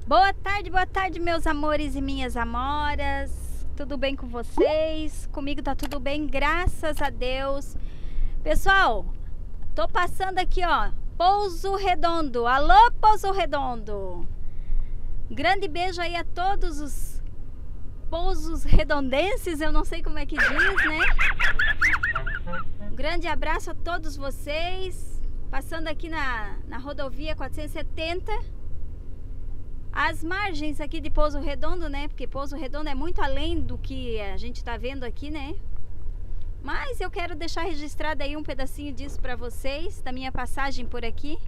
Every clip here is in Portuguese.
Boa tarde, meus amores e minhas amoras. Tudo bem com vocês? Comigo tá tudo bem, graças a Deus. Pessoal, tô passando aqui, ó, Pouso Redondo. Alô, Pouso Redondo. Grande beijo aí a todos os pousos redondenses, eu não sei como é que diz, né? Um grande abraço a todos vocês. Passando aqui na rodovia 470. As margens aqui de Pouso Redondo, né? Porque Pouso Redondo é muito além do que a gente tá vendo aqui, né? Mas eu quero deixar registrado aí um pedacinho disso para vocês, da minha passagem por aqui.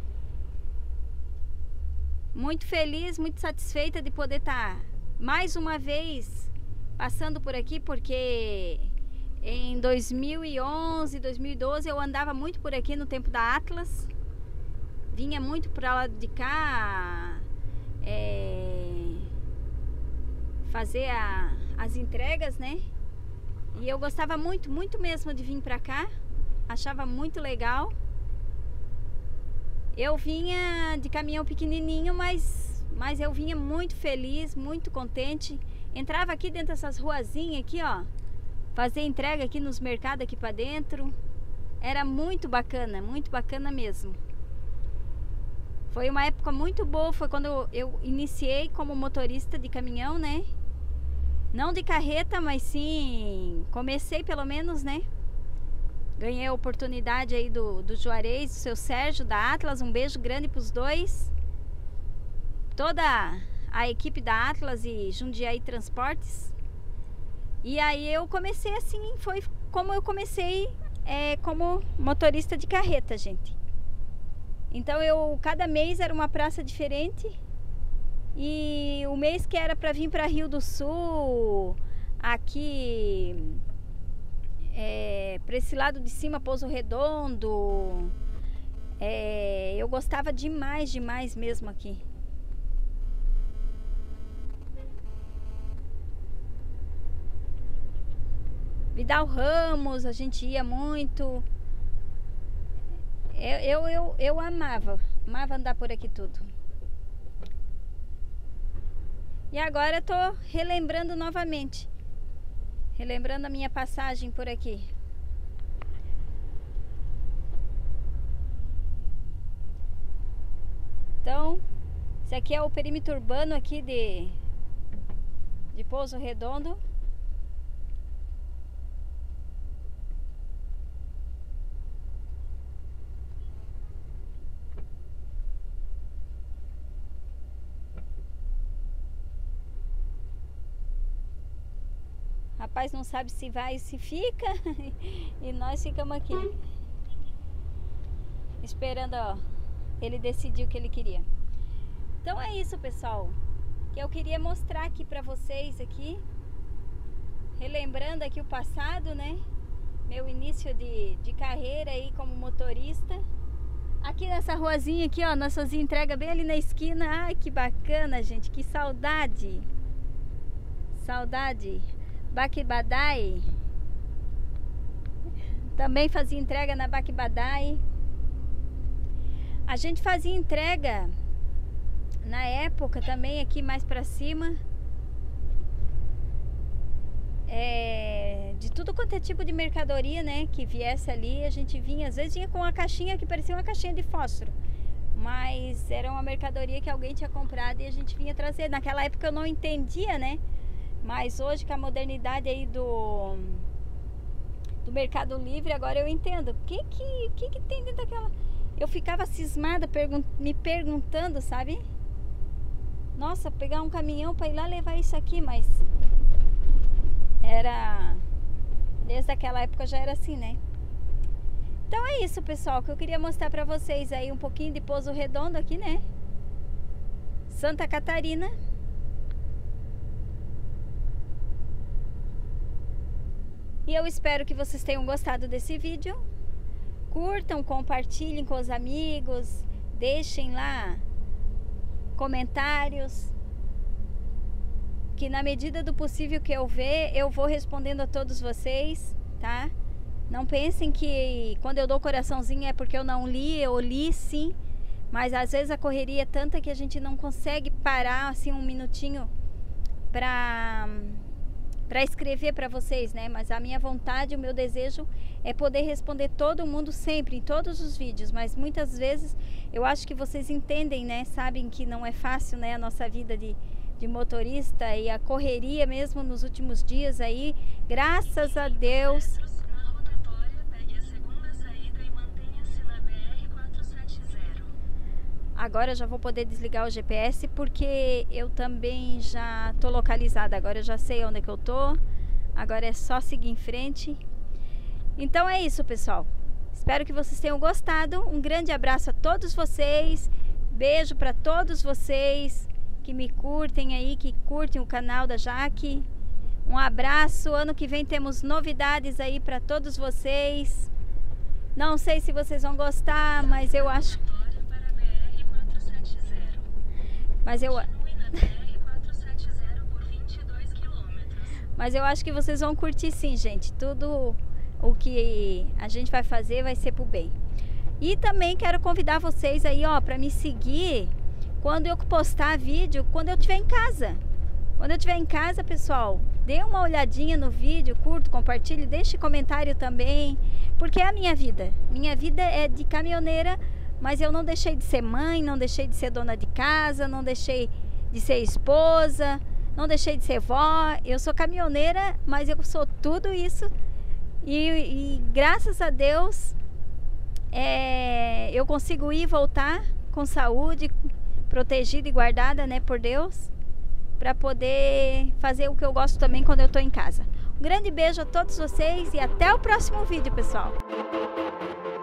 Muito feliz, muito satisfeita de poder estar mais uma vez passando por aqui, porque em 2011, 2012 eu andava muito por aqui no tempo da Atlas. Vinha muito para lá de cá, fazer as entregas, né? E eu gostava muito, muito mesmo de vir pra cá. Achava muito legal. Eu vinha de caminhão pequenininho, mas eu vinha muito feliz, muito contente. Entrava aqui dentro dessas ruazinhas aqui, ó, fazer entrega aqui nos mercados aqui pra dentro. Era muito bacana mesmo. Foi uma época muito boa, foi quando eu iniciei como motorista de caminhão, né? Não de carreta, mas sim, comecei pelo menos, né? Ganhei a oportunidade aí do Juarez, do seu Sérgio, da Atlas, um beijo grande pros dois. Toda a equipe da Atlas e Jundiaí Transportes. E aí eu comecei assim, foi como eu comecei como motorista de carreta, gente. Então cada mês era uma praça diferente. E o mês que era para vir para Rio do Sul, aqui para esse lado de cima, Pouso Redondo, eu gostava demais mesmo aqui. Vidal Ramos, a gente ia muito. Eu amava andar por aqui tudo. E agora eu tô relembrando novamente. Relembrando a minha passagem por aqui. Então, esse aqui é o perímetro urbano aqui de Pouso Redondo. Rapaz, não sabe se vai, se fica. E nós ficamos aqui esperando, ó, ele decidir o que ele queria. Então é isso, pessoal, que eu queria mostrar aqui pra vocês aqui, relembrando aqui o passado, né? Meu início de carreira aí como motorista. Aqui nessa ruazinha aqui, ó, nossas entregas bem ali na esquina. Ai, que bacana, gente, que saudade. Saudade. Baquibadai. Também fazia entrega na Baquibadai. A gente fazia entrega na época também aqui mais pra cima, de tudo quanto é tipo de mercadoria, né, que viesse ali. A gente vinha, às vezes vinha com uma caixinha que parecia uma caixinha de fósforo, mas era uma mercadoria que alguém tinha comprado e a gente vinha trazer. Naquela época eu não entendia, né? Mas hoje, com a modernidade aí do Mercado Livre, agora eu entendo. O que tem dentro daquela... Eu ficava cismada, me perguntando, sabe? Nossa, pegar um caminhão para ir lá levar isso aqui, mas... Desde aquela época já era assim, né? Então é isso, pessoal, que eu queria mostrar para vocês aí um pouquinho de Pouso Redondo aqui, né? Santa Catarina. E eu espero que vocês tenham gostado desse vídeo. Curtam, compartilhem com os amigos, deixem lá comentários, que na medida do possível que eu ver, eu vou respondendo a todos vocês, tá? Não pensem que quando eu dou coraçãozinho é porque eu não li, eu li sim, Mas às vezes a correria é tanta que a gente não consegue parar assim um minutinho para escrever para vocês, né? Mas a minha vontade, o meu desejo é poder responder todo mundo sempre, em todos os vídeos. Mas muitas vezes eu acho que vocês entendem, né? Sabem que não é fácil, né? A nossa vida de motorista e a correria mesmo nos últimos dias aí. Graças a Deus. Agora eu já vou poder desligar o GPS porque eu também já tô localizada. Agora eu já sei onde é que eu tô. Agora é só seguir em frente. Então é isso, pessoal. Espero que vocês tenham gostado. Um grande abraço a todos vocês. Beijo para todos vocês que me curtem aí, que curtem o canal da Jaque. Um abraço. Ano que vem temos novidades aí para todos vocês. Não sei se vocês vão gostar, mas eu acho... Mas eu acho que vocês vão curtir sim, gente. Tudo o que a gente vai fazer vai ser pro bem. E também quero convidar vocês aí, ó, para me seguir quando eu postar vídeo, quando eu estiver em casa. Quando eu estiver em casa, pessoal, dê uma olhadinha no vídeo, curta, compartilhe, deixe comentário também, porque é a minha vida. Minha vida é de caminhoneira. Mas eu não deixei de ser mãe, não deixei de ser dona de casa, não deixei de ser esposa, não deixei de ser vó. Eu sou caminhoneira, mas eu sou tudo isso. E graças a Deus, eu consigo ir e voltar com saúde, protegida e guardada, né, por Deus, para poder fazer o que eu gosto também quando eu estou em casa. Um grande beijo a todos vocês e até o próximo vídeo, pessoal.